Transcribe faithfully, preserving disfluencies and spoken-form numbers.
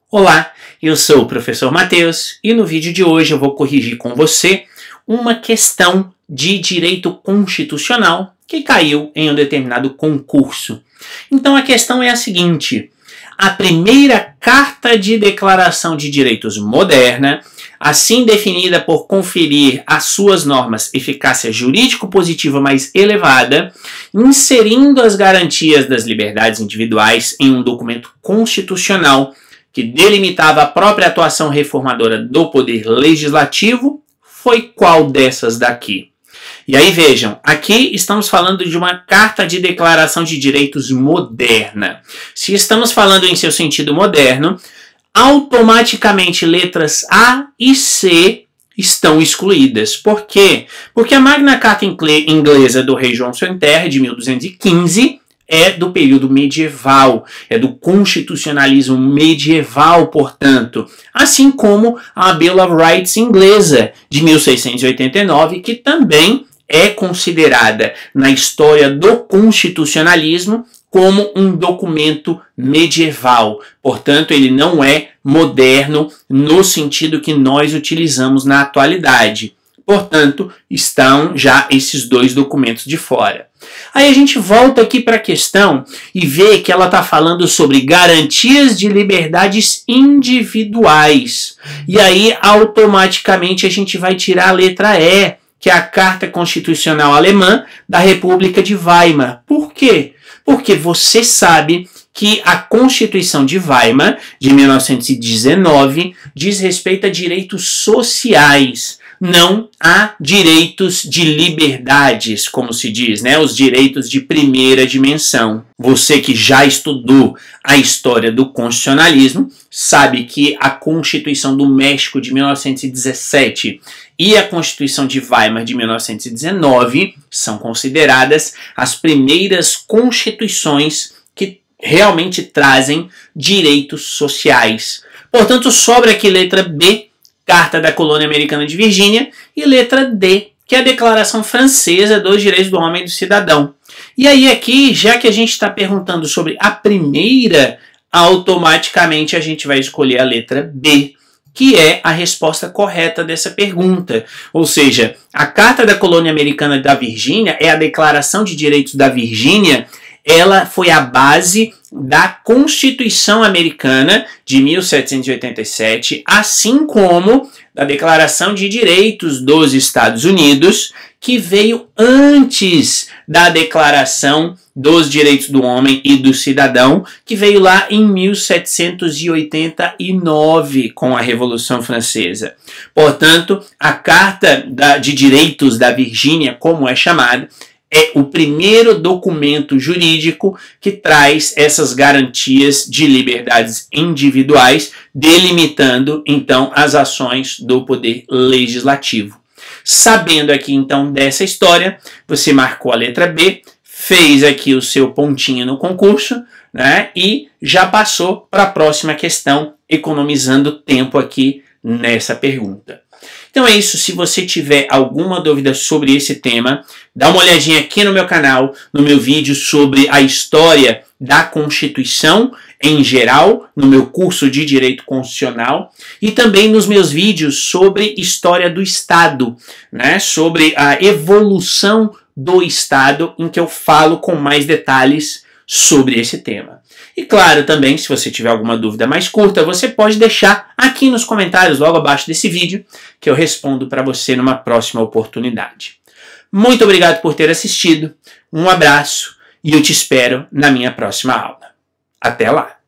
Olá, eu sou o professor Matheus e no vídeo de hoje eu vou corrigir com você uma questão de direito constitucional que caiu em um determinado concurso. Então a questão é a seguinte: a primeira Carta de Declaração de Direitos moderna, assim definida por conferir às suas normas eficácia jurídico-positiva mais elevada, inserindo as garantias das liberdades individuais em um documento constitucional que delimitava a própria atuação reformadora do poder legislativo, foi qual dessas daqui? E aí vejam, aqui estamos falando de uma Carta de Declaração de Direitos moderna. Se estamos falando em seu sentido moderno, automaticamente letras A e C estão excluídas. Por quê? Porque a Magna Carta inglesa do rei João sem Terra, de mil duzentos e quinze, é do período medieval, é do constitucionalismo medieval, portanto, assim como a Bill of Rights inglesa, de mil seiscentos e oitenta e nove, que também é considerada na história do constitucionalismo como um documento medieval. Portanto, ele não é moderno no sentido que nós utilizamos na atualidade. Portanto, estão já esses dois documentos de fora. Aí a gente volta aqui para a questão e vê que ela está falando sobre garantias de liberdades individuais. E aí, automaticamente, a gente vai tirar a letra E, que é a Carta Constitucional Alemã da República de Weimar. Por quê? Porque você sabe que a Constituição de Weimar, de mil novecentos e dezenove, diz respeito a direitos sociais, não a direitos de liberdades, como se diz, né? Os direitos de primeira dimensão. Você que já estudou a história do constitucionalismo, sabe que a Constituição do México de mil novecentos e dezessete e a Constituição de Weimar de mil novecentos e dezenove são consideradas as primeiras constituições que realmente trazem direitos sociais. Portanto, sobra aqui letra B, Carta da Colônia Americana de Virgínia, e letra D, que é a Declaração Francesa dos Direitos do Homem e do Cidadão. E aí aqui, já que a gente está perguntando sobre a primeira, automaticamente a gente vai escolher a letra B, que é a resposta correta dessa pergunta. Ou seja, a Carta da Colônia Americana da Virgínia é a Declaração de Direitos da Virgínia. Ela foi a base da Constituição Americana de mil setecentos e oitenta e sete, assim como da Declaração de Direitos dos Estados Unidos, que veio antes da Declaração dos Direitos do Homem e do Cidadão, que veio lá em mil setecentos e oitenta e nove, com a Revolução Francesa. Portanto, a Carta de Direitos da Virgínia, como é chamada, é o primeiro documento jurídico que traz essas garantias de liberdades individuais, delimitando, então, as ações do poder legislativo. Sabendo aqui, então, dessa história, você marcou a letra B, fez aqui o seu pontinho no concurso, né, e já passou para a próxima questão, economizando tempo aqui nessa pergunta. Então é isso, se você tiver alguma dúvida sobre esse tema, dá uma olhadinha aqui no meu canal, no meu vídeo sobre a história da Constituição em geral, no meu curso de Direito Constitucional, e também nos meus vídeos sobre história do Estado, né, sobre a evolução do Estado, em que eu falo com mais detalhes sobre esse tema. E claro, também, se você tiver alguma dúvida mais curta, você pode deixar aqui nos comentários, logo abaixo desse vídeo, que eu respondo para você numa próxima oportunidade. Muito obrigado por ter assistido, um abraço e eu te espero na minha próxima aula. Até lá!